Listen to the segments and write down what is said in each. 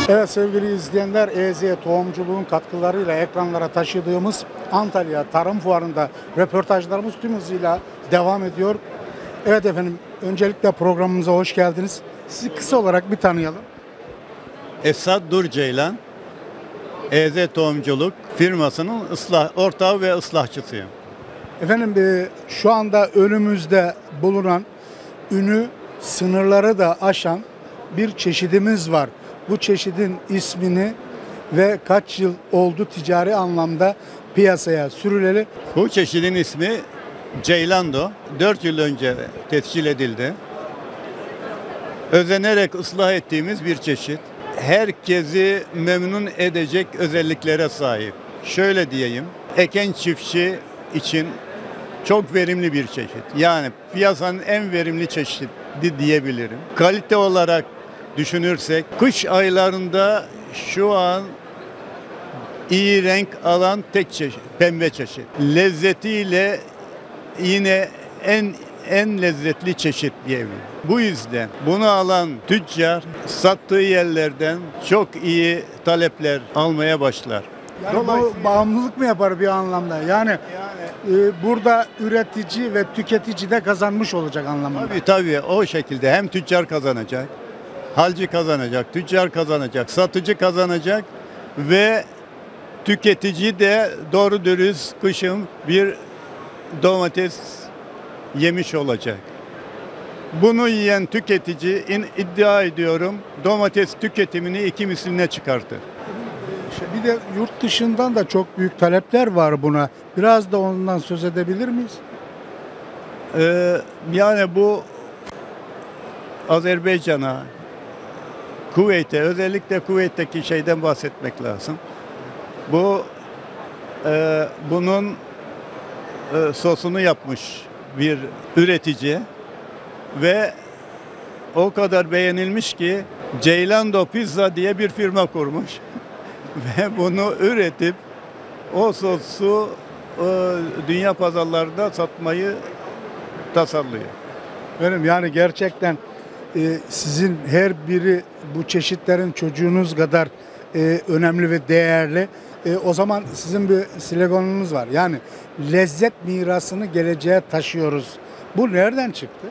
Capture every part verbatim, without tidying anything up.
Evet sevgili izleyenler, E Z Tohumculuğun katkılarıyla ekranlara taşıdığımız Antalya Tarım Fuarı'nda röportajlarımız tüm hızıyla devam ediyor. Evet efendim, öncelikle programımıza hoş geldiniz. Sizi kısa olarak bir tanıyalım. Esad Durceylan, E Z Tohumculuk firmasının ıslah, ortağı ve ıslahçısıyım. Efendim e, şu anda önümüzde bulunan ünü sınırları da aşan bir çeşidimiz var. Bu çeşidin ismini ve kaç yıl oldu ticari anlamda piyasaya sürüleli? Bu çeşidin ismi Ceylando. dört yıl önce tescil edildi. Özenerek ıslah ettiğimiz bir çeşit. Herkesi memnun edecek özelliklere sahip. Şöyle diyeyim, eken çiftçi için çok verimli bir çeşit. Yani piyasanın en verimli çeşidi diyebilirim. Kalite olarak düşünürsek, kış aylarında şu an iyi renk alan tek çeşit, pembe çeşit. Lezzetiyle yine en en lezzetli çeşit diyebilirim. Bu yüzden bunu alan tüccar sattığı yerlerden çok iyi talepler almaya başlar. Yani bu bağımlılık mı yapar bir anlamda? Yani, yani e, burada üretici ve tüketici de kazanmış olacak anlamında. Tabii tabii o şekilde hem tüccar kazanacak, halcı kazanacak, tüccar kazanacak, satıcı kazanacak ve tüketici de doğru dürüst kışın bir domates yemiş olacak. Bunu yiyen tüketici in, iddia ediyorum domates tüketimini iki misline çıkartır. Bir de yurt dışından da çok büyük talepler var buna. Biraz da ondan söz edebilir miyiz? Ee, yani bu Azerbaycan'a, Kuveyt'e, özellikle Kuveyt'teki şeyden bahsetmek lazım. Bu e, bunun e, sosunu yapmış bir üretici ve o kadar beğenilmiş ki Ceylando Pizza diye bir firma kurmuş ve bunu üretip o sosu e, dünya pazarlarında satmayı tasarlıyor. Benim yani gerçekten e, sizin her biri bu çeşitlerin çocuğunuz kadar e, önemli ve değerli. E, o zaman sizin bir sloganınız var. Yani lezzet mirasını geleceğe taşıyoruz. Bu nereden çıktı?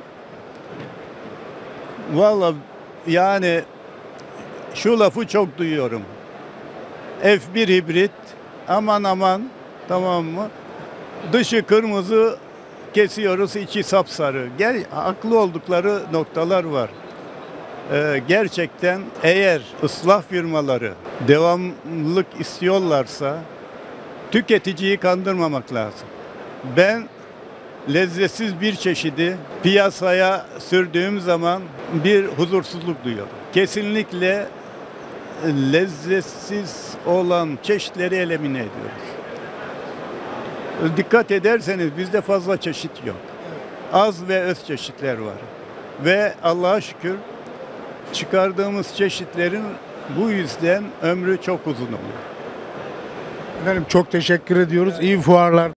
Vallahi yani şu lafı çok duyuyorum. F bir hibrit aman aman, tamam mı? Dışı kırmızı kesiyoruz, içi sapsarı. Gel, haklı oldukları noktalar var. Ee, gerçekten eğer ıslah firmaları devamlılık istiyorlarsa tüketiciyi kandırmamak lazım. Ben lezzetsiz bir çeşidi piyasaya sürdüğüm zaman bir huzursuzluk duyuyorum. Kesinlikle lezzetsiz olan çeşitleri elimine ediyoruz. Dikkat ederseniz bizde fazla çeşit yok. Az ve öz çeşitler var. Ve Allah'a şükür çıkardığımız çeşitlerin bu yüzden ömrü çok uzun oluyor. Efendim çok teşekkür ediyoruz. İyi fuarlar.